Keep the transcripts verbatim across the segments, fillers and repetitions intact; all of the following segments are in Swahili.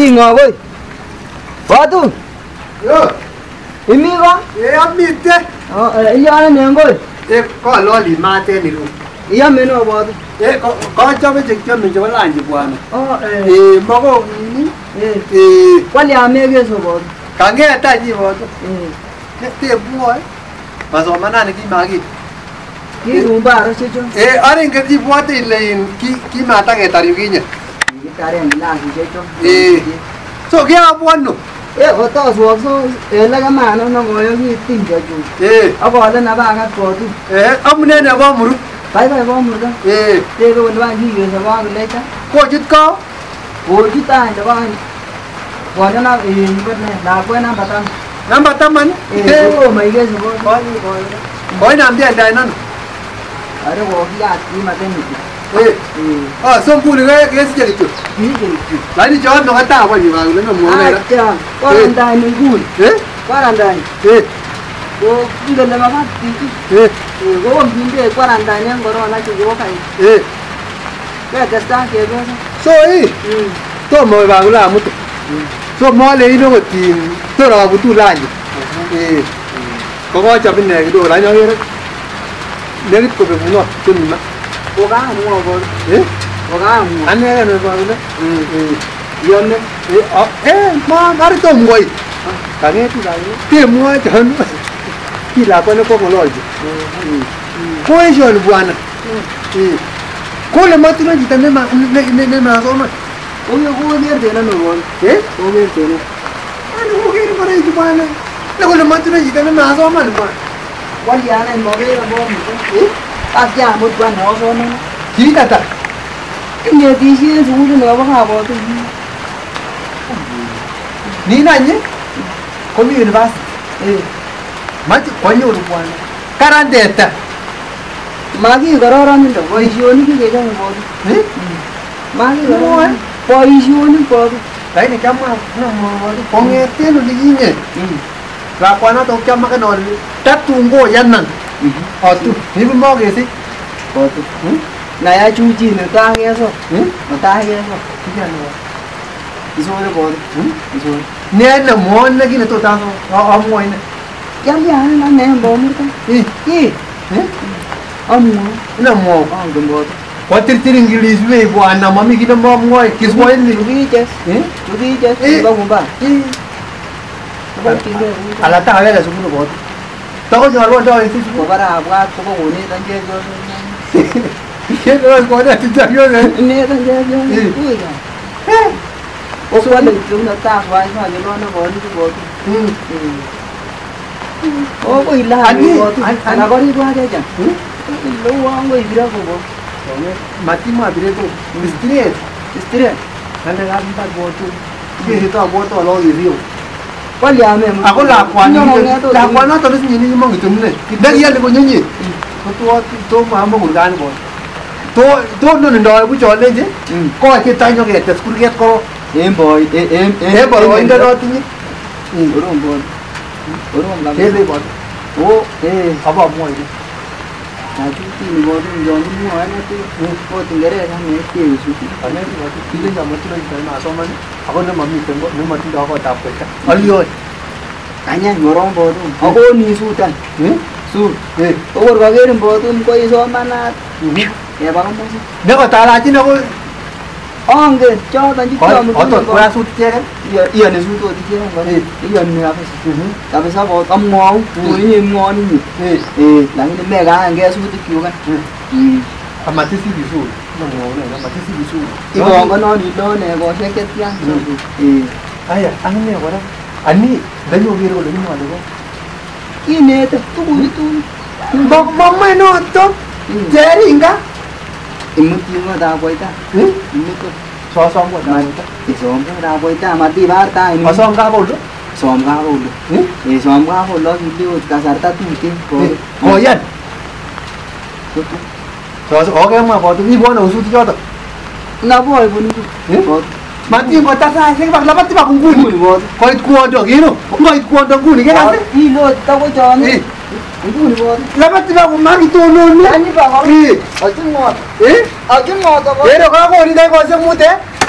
Imi ngakoi. Batu. Yo. Imi ko? Eh amite. Oh, iya ne ngoi. Eh ko loli mate ni ru. Iya meno batu. Eh ko ko chobe je chobe je wala anje bwana. Oh eh. Eh mako ni. Eh. Eh kwali amege so batu. kange ta ji batu. Eh. Ke te boy. Maso manane ki magi. Ki rumba ro checho. Eh are ngati boate ile ki ki mata ke tari ginya. Ki tare ngila ki checho. Eh. So ke abwano. Eh oto so so ela ka mano no ngoyo ki tinja ju. Eh. Abo ala na ba ka ko tu. Eh amne ne ba muru. Bai bai bo muru ka. Eh. Te ko ba ki ge so ba le ka. Ko jit ko. Ko ki ta nda ba. Ko na na eh ni bet ne na ko na batang. Namba taman. Eh ko mai ge so bo ko ni ko. Ko nam dia dai nan. Are wo ki ya ki ma te ni. Eh. Ah som pu ni ga ke si je tu. Ni ge ki. Lai ni jo no ka ta kwa ni ba le no mo le la. Acha. Ko ran dai ni gun. Eh. Ko ran dai. Eh. Ko ki ge le ma ka ti ki. Eh. Ko won bin de ko ran dai ne ngoro na ki go kai. Eh. Ka ka sta ke go. So eh. To mo ba la mu tu. So mo le no ko ti to ra bu tu la ni. Eh. Ko ko cha bin ne ki do la no ye. Ne ki ko be mu no tu ni ma. Ko ga mu go. Eh. Ko ga mu. An ne no ba le. Eh. Yo ne. Eh. Ah eh ma ga ri to mu goi. Ka ne tu la ni. Ti mu a chan. Ti la ko ne ko mo lo ji. Ko e jo lu buana. Eh. Ko le ma tu na ji ta ne ma ne ne ne ma so ma. Ko yo ko ne de na no go. Eh. Ko ne de ne. Ano ko ke ni pa ri tu buana. Ne ko le ma tu na ji ta ne ma so ma ni ba. Kwali ya na mo ge bo mu. Eh. Ta ja mo twa no so ne. Ki ta ta. Ni di si su ju no ba ha bo tu. Ni na ni. Ko mi university. Eh. Ma ti ko nyu ru buana. Karandeta. Ma ki garo ran ni ko isio ni ki ge ja bo. Eh. Ma ki garo. Ko isio ni ko. Dai ni kama na mo ko nge te no ni ni. La kwa na to kama ka no ta tu ngo yan nan. Ờ tu ni bu mo ge si. Ko tu. Na ya chu ji ne ta ge so. Hmm? Ma ta ge so. Ki ya no. Iso ne bo. Iso. Ne na mo na ki na to ta so. Ờ ờ mo ni. Yang ya na ne bo mu ta. Eh. Ki. Eh. Om Na mo. ba ge bo. Ko tir tir English me bu ana mami ki na mo mo ki so ni. Tu di je. Eh. Tu di je. Ba mu ba. Ala ta ga la su bu bo. Ta ko jo lo do si su. Ko ba ra ba ko ko ni dan je jo. Ke no ko na ti ta yo ne. Ne dan je jo. Ui ga. Eh. O so le tu na ta wa sa je lo na bo ni bo. Hmm. O ko ila ha ni bo. Ana ba ri ba je ja. Hmm. Lo wa ngo ibira ko bo. Mati ma bire ko. Mistri. Istire. Ana ga ta bo tu. Ki to bo to lo ri rio. Ko ya me. Ako la kwa ni la kwa na to ni ni mo ngitum ne. Da ya le ko nyi. Ko to to ma mo ko gan bo. To to no ndo bu cho le je. Ko ke ta nyo ke ta skul ke ko. Em boy, em em. E bo ro inda ro ti ni. Orom bo. Orom la. Ke le bo. O eh Aba mo ni. na tu ti ni bo ni yo ni mo ana tu. Ko ti gere na me ti su ti. Ane ti ma ti ti le ma ti le ta na so ma ni. Ako na mami te mo ni ma ti da ko ta pe ka. Ali oi. Kanya ngorong bo tu. Ako ni su tan. Eh? Su. Eh. Or ba gere bo tu ko iso mana. Ya ba mo si. Ne ko ta la ti na ko. Ong ge cho tan ji cho mo. Ko to ko ya su ti ke. Iya iya ni su to ti ke ba. Iya ni apa sih? Tapi sa bo tam ngo. Tu ni ngo ni. Eh. Eh, lang ni me ga ge su ti kyu kan. Hmm. Ama ti si bi su. No mo ne na ma ti si bi su. Ti bo ko no ni do ne go se ke ti an. Eh. Aya, ang ne ko na. Ani, da yo gero le ni ma le ko. Ki ne ta tu ni tu. Ba ba mai no to. Jeri inga. Imut ti mo da ko ta. Eh? Imut ko. So so ko da. Ti som ko da ko ta ma ti bar ta ni. Ba so ga bo lo. Som ga ko lo. Eh som ga ko lo ni ti ka sar ta tu ti ko. Ko yan. Ko tu. So so o ga ma bo tu ni bo no su ti cho to. Na bo ai bo ni tu. Ko. Mati mo ta sa se ba la mati ba ku ku ni bo. Ko it ku do ge no. Ko it ku do ku ni ge na se. Ti lo ta ko cho ni. Ku ni bo. La mati ba ku ma ki to no ni. Ani ba ko. Eh. A ju mo. Eh? A ju mo ta ko. Ye ro ka ko ri dai ko se mu te.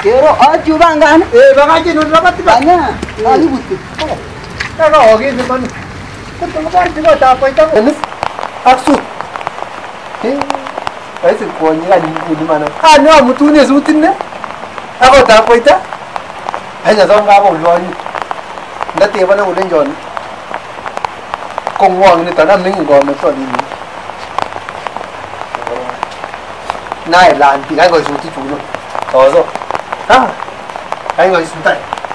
Kero aju banggan. Eh bagaje no dapat ba? Tanya, lagi butuh. Kaga oge ni man. Kan tong ba ti ba ta pa ita ko. Aksu. Eh. Ai se ko ni ga ni ni mana. Ah no mutu ne su tin ne. Ako ta pa ita. Ai ja song ga bo lo ni. Da te ba na u len jon. Kong wang ni ta nam ning go ma so ni. Nai lan ti ga go su ti chu no. Đó rồi. À, anh ngồi xuống tay.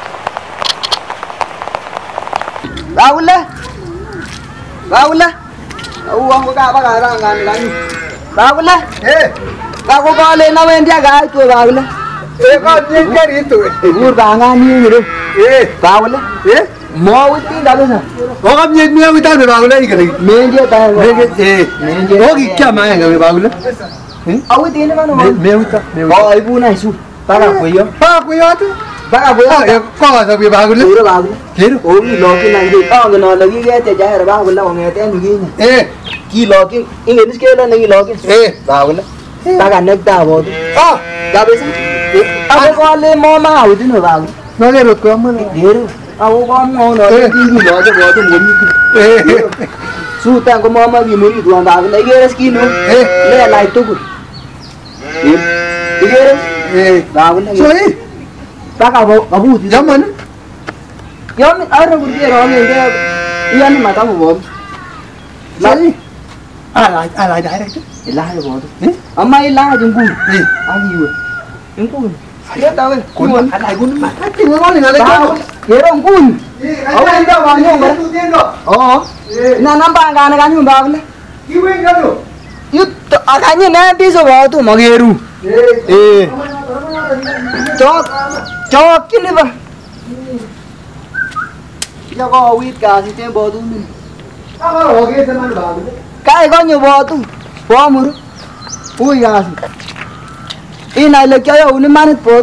Vào lên. Vào lên. Uang có cả bác gái ra ngàn ngàn. Vào lên. Ê, Vào có con lên nó bên dia gái tôi vào lên. ê con nhìn cái gì tụi. Mua vàng ngàn như vậy đi. Ê, vào lên. ê, Mua cái tí đó sao? có gặp nhìn người ta được vào đây cái này. Mình dia tay. Đây cái, ê, có cái kia mà anh người vào đây. Ông cái tí nó nó. Mèo ta, mèo. Có ai bu này su. Bác à quỳ không? Ba quỳ á tu. Bác à quỳ không? Có sao bị vào đây? Tôi vào. Thế đó. Ôi lo cái này thì to cái nó là cái cái chạy chạy rồi bác quỳ lâu nghe tên gì nhỉ? Ê, Ki lo cái English cái là này lo cái. ê, Vào lên. Bác à nước ta vào. à, Ra bây giờ. Ông có lên mò mà rồi chứ vào. nó lên được cơ mà. Thế đâu. Ông có ngon rồi cái gì lo cho bỏ cho muốn. Ê, Su ta có mò mà gì muốn thì vào lấy cái skin luôn. ê, Lấy lại tôi. Đi. Đi cái ê, vào cái này. sorry, Bác à vào vào thì zaman. Yo mi ara gurje ro mi ke iyan ma ta mo. Sorry. À lại, à lại đại đây chứ. La yo bo. Amma ila jung ku. Ê, Ani yo. Jung ku. Ye ta we. cuốn à lại cuốn mà. Cái gì mà ngon này lại Ba. Ye rong ku. Ông anh đâu vào nhung mà. Tu tiên rồi. Oh. Na nam ba ga na ga nyum ba le. Ki wen ga rồi. Yu a ga ni na bi so ba tu ma geru. Eh. Cho cho kini ba. Ya có wit cả thì tem bò tu mình. À rồi, cái gì mà vào đây. Cái có nhiều bò tu. Bò mur. Ui ya. I này là cho yêu ni manit bò.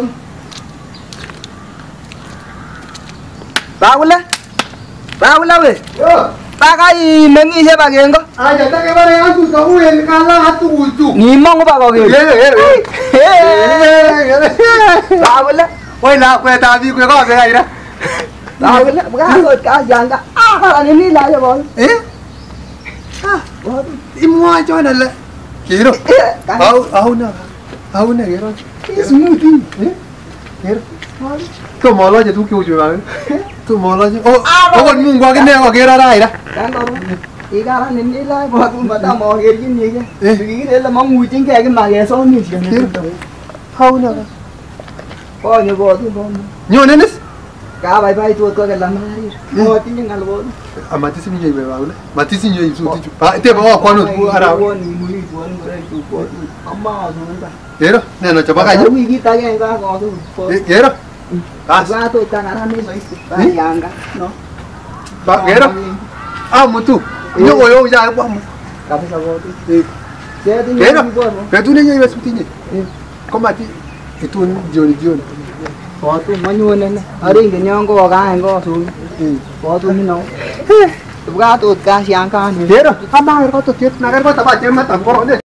Bao la. Bao la we. Yo. Ta cái mình đi xe bà kia có. À giờ ta cái bà này ăn tụi cháu uen cá la hát tụi tụi. Ni mong có bà có kia. Ghê ghê ghê. Bao la. Quay lại quay ta đi quay có cái này đó. Bao la. Bác rồi cả giang cả. À anh ni lại cho bò. Ê. À, im ngoài cho này là. Kì rồi. Áo áo nè. Áo nè cái rồi. Smoothie. Kì rồi. Tôi mò lo cho tôi kêu chuyện mà. Tôi mò lo chứ. Ô, có con mùng qua cái neo qua kia ra đây đó. Kan tau. Ika lah ni ni lah buat mata mau gini gini ke. Begini dia lah mau ngucing kayak ke mage so ni sih. Hau nè. Ko ni bo tu bo. Nyo nè. Ka bai bai tu ko ke lam hari. Mo tin ngal bo. À mà tí xin nhảy về vào đấy. Mà tí xin nhảy xuống tí chụp. À, tiếp vào quan nội ở đâu? Bo ni muri tu an gore tu ko. Amma tu ta. Thế đó. Nè nó cho bác anh. Wi kita ke ka ko tu. Thế đó. À, Ba tu ta ngara ni so isti. Ba yang ka. No. bác ghé đó. À một tu. Nhớ ôi ôi ra quá. Ka sa bo tu. Dia tu Ghé đó. ni bo. Ghé tu này nhảy về xuống tí nhảy. Có mà tí. Itu jion jion. Bo tu manyu ne ne. Ari ke nyong ko ga en ko su. Bo tu ni no. Tu ga tu ka siang ka ni. Thế rồi. À mà có tổ chức. Nãy có tập bài chơi mà tập có rồi.